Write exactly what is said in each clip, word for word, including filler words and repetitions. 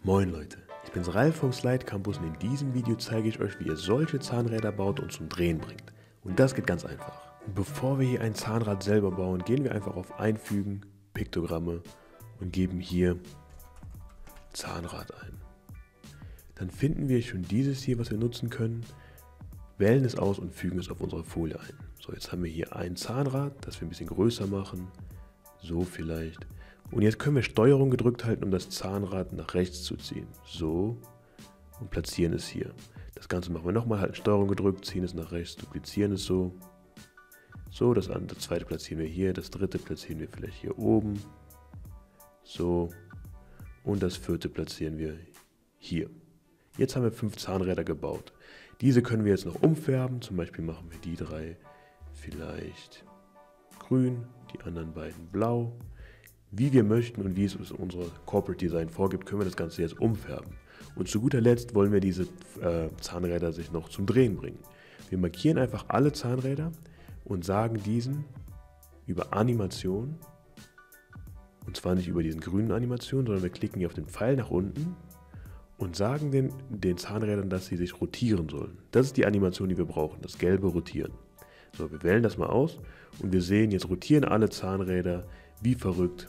Moin Leute, ich bin's Ralf vom Slide Campus und in diesem Video zeige ich euch, wie ihr solche Zahnräder baut und zum Drehen bringt. Und das geht ganz einfach. Und bevor wir hier ein Zahnrad selber bauen, gehen wir einfach auf Einfügen, Piktogramme und geben hier Zahnrad ein. Dann finden wir schon dieses hier, was wir nutzen können, wählen es aus und fügen es auf unsere Folie ein. So, jetzt haben wir hier ein Zahnrad, das wir ein bisschen größer machen, so vielleicht. Und jetzt können wir Steuerung gedrückt halten, um das Zahnrad nach rechts zu ziehen. So. Und platzieren es hier. Das Ganze machen wir nochmal, halten Steuerung gedrückt, ziehen es nach rechts, duplizieren es so. So, das, andere, das zweite platzieren wir hier, das dritte platzieren wir vielleicht hier oben. So. Und das vierte platzieren wir hier. Jetzt haben wir fünf Zahnräder gebaut. Diese können wir jetzt noch umfärben. Zum Beispiel machen wir die drei vielleicht grün, die anderen beiden blau. Wie wir möchten und wie es unser Corporate Design vorgibt, können wir das Ganze jetzt umfärben. Und zu guter Letzt wollen wir diese äh, Zahnräder sich noch zum Drehen bringen. Wir markieren einfach alle Zahnräder und sagen diesen über Animation, und zwar nicht über diesen grünen Animation, sondern wir klicken hier auf den Pfeil nach unten und sagen den, den Zahnrädern, dass sie sich rotieren sollen. Das ist die Animation, die wir brauchen, das gelbe Rotieren. So, wir wählen das mal aus und wir sehen, jetzt rotieren alle Zahnräder wie verrückt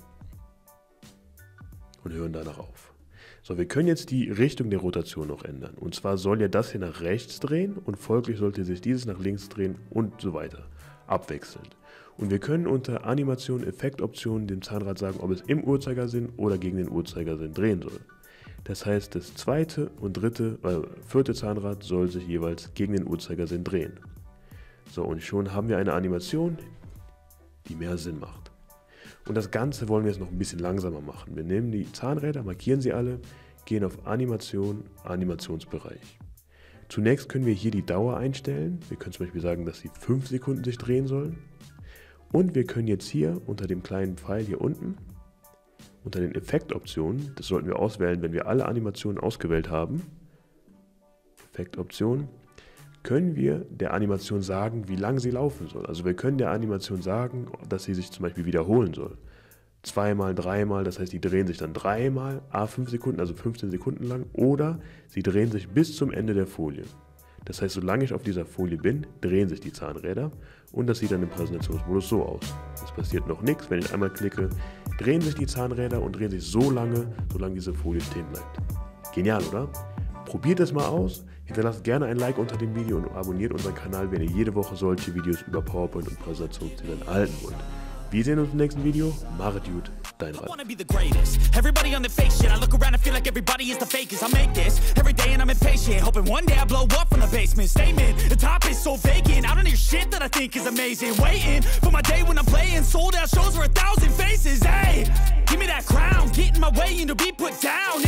und hören danach auf. So, wir können jetzt die Richtung der Rotation noch ändern. Und zwar soll ja das hier nach rechts drehen und folglich sollte sich dieses nach links drehen und so weiter, abwechselnd. Und wir können unter Animation, Effektoptionen dem Zahnrad sagen, ob es im Uhrzeigersinn oder gegen den Uhrzeigersinn drehen soll. Das heißt, das zweite und dritte, äh, vierte Zahnrad soll sich jeweils gegen den Uhrzeigersinn drehen. So, und schon haben wir eine Animation, die mehr Sinn macht. Und das Ganze wollen wir jetzt noch ein bisschen langsamer machen. Wir nehmen die Zahnräder, markieren sie alle, gehen auf Animation, Animationsbereich. Zunächst können wir hier die Dauer einstellen. Wir können zum Beispiel sagen, dass sie fünf Sekunden sich drehen sollen. Und wir können jetzt hier unter dem kleinen Pfeil hier unten, unter den Effektoptionen, das sollten wir auswählen, wenn wir alle Animationen ausgewählt haben, Effektoptionen, können wir der Animation sagen, wie lang sie laufen soll. Also wir können der Animation sagen, dass sie sich zum Beispiel wiederholen soll. Zweimal, dreimal, das heißt, die drehen sich dann dreimal, a fünf Sekunden, also fünfzehn Sekunden lang, oder sie drehen sich bis zum Ende der Folie. Das heißt, solange ich auf dieser Folie bin, drehen sich die Zahnräder und das sieht dann im Präsentationsmodus so aus. Es passiert noch nichts, wenn ich einmal klicke, drehen sich die Zahnräder und drehen sich so lange, solange diese Folie stehen bleibt. Genial, oder? Probiert es mal aus, hinterlasst gerne ein Like unter dem Video und abonniert unseren Kanal, wenn ihr jede Woche solche Videos über PowerPoint und Präsentationsdesign erhalten wollt. Wir sehen uns im nächsten Video. Macht gut, dein Ralf. Everybody on the fake shit. I look around and feel like everybody is the fakest. I make this every day and I'm impatient, hoping one day I blow up from the basement. Statement, the top is so vacant. I don't hear shit that I think is amazing. Waiting for my day when I'm playing sold out shows for a thousand faces. Hey, give me that crown, get in my way and to be put down.